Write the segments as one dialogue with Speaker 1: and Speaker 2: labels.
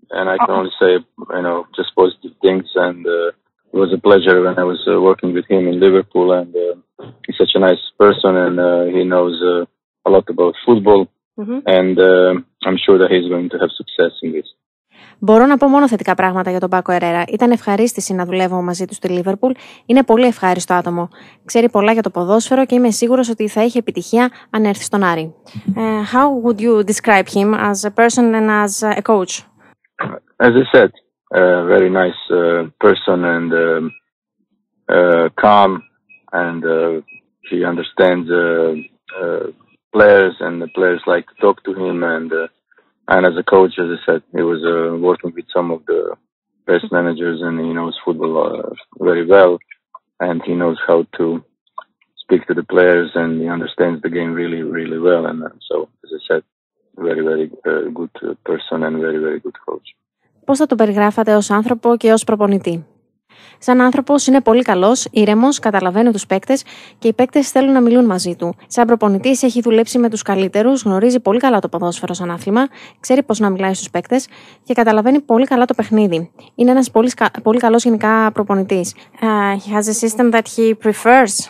Speaker 1: and I can only say, just positive things. And it was a pleasure when I was working with him in Liverpool. And he's such a nice person, and he knows a lot about football. Mm-hmm. And I'm sure that he's going to have success in this.
Speaker 2: Μπορώ να πω μόνο θετικά πράγματα για τον Πάκο Ερέρα. Ήταν ευχαρίστηση να δουλεύω μαζί του στη Λίβερπουλ. Είναι πολύ ευχάριστο άτομο. Ξέρει πολλά για το ποδόσφαιρο και είμαι σίγουρος ότι θα έχει επιτυχία αν έρθει στον Άρη. How would you describe him as a person and as a coach?
Speaker 1: As I said, a very nice person and calm, and he understands players, and the players like to talk to him. And as a coach, as I said, he was working with some of the best managers, and he knows football very well, and he knows how to speak to the players, and he understands the game really, really well. And so, as I said, very, very good person and very, very good coach.
Speaker 2: Πώς θα τον περιγράφατε ως άνθρωπο και ως προπονητή? Σαν άνθρωπος είναι πολύ καλός, ήρεμος, καταλαβαίνει τους παίκτες και οι παίκτες θέλουν να μιλούν μαζί του. Σαν προπονητής έχει δουλέψει με τους καλύτερους, γνωρίζει πολύ καλά το ποδόσφαιρο σαν άθλημα, ξέρει πώς να μιλάει στους παίκτες και καταλαβαίνει πολύ καλά το παιχνίδι. Είναι ένας πολύ καλός γενικά προπονητής. He has a system that he prefers.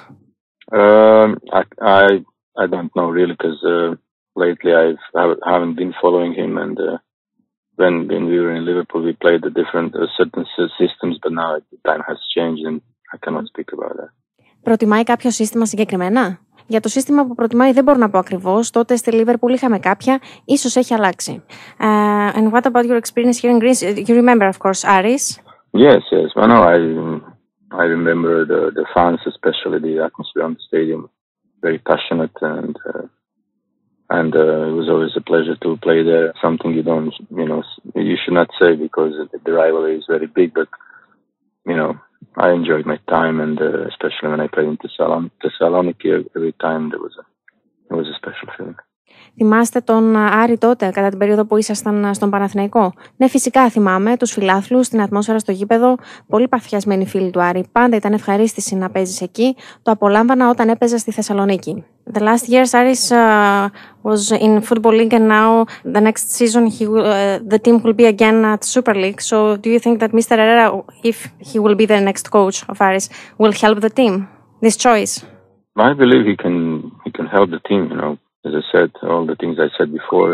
Speaker 1: I don't know really, because lately I haven't been following him, and when we were in Liverpool, we played the different certain systems, but now the time has changed, and I cannot speak about that.
Speaker 2: Προτιμάει κάποιο σύστημα συγκεκριμένα? Για το σύστημα που προτιμάει δεν μπορώ να πω ακριβώς. Τότε στη Liverpool είχαμε κάποια, ίσως έχει αλλάξει. And what about your experience here in Greece? You remember, of course, Aris?
Speaker 1: Yes. Well, no, I remember the fans, especially the atmosphere on the stadium, very passionate, and it was always a pleasure to play there. Something you should not say, because the rivalry is very big, but I enjoyed my time, and especially when I played in Thessaloniki, every time it was a special feeling.
Speaker 2: Θυμάστε τον Άρη τότε, κατά την περίοδο που ήσασταν στον Παναθηναϊκό? Ναι, φυσικά θυμάμαι τους φιλάθλους, την ατμόσφαιρα στο γήπεδο, πολύ παθιασμένοι φίλοι του Άρη. Πάντα ήταν ευχαρίστηση να παίζεις εκεί. Το απολάμβανα όταν έπαιζα στη Θεσσαλονίκη. The last years Aris was in Football League, and now the next season the team will be again at Super League. So do you think that Mr. Herrera, if he will be the next coach of Aris, will help the team? This choice?
Speaker 1: I believe he can help the team, As I said, all the things I said before,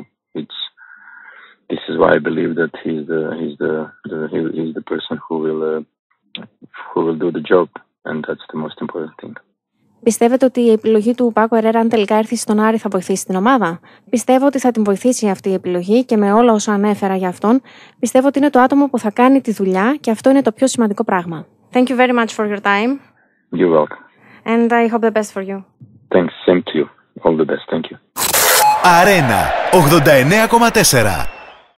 Speaker 1: this is why I believe that he's the person who will do the job, and that's the most important thing.
Speaker 2: Πιστεύετε ότι η επιλογή του Πάκο Ερέρα, αν τελικά έρθει στον Άρη, θα βοηθήσει την ομάδα? Πιστεύω ότι θα την βοηθήσει αυτή η επιλογή, και με όλα όσα ανέφερα για αυτόν, πιστεύω ότι είναι το άτομο που θα κάνει τη δουλειά, και αυτό είναι το πιο σημαντικό πράγμα. Thank you very much for your time.
Speaker 1: You're welcome.
Speaker 2: And I hope the best for you.
Speaker 1: Thanks, same to you. All the best, thank you.
Speaker 3: Αρένα 89,4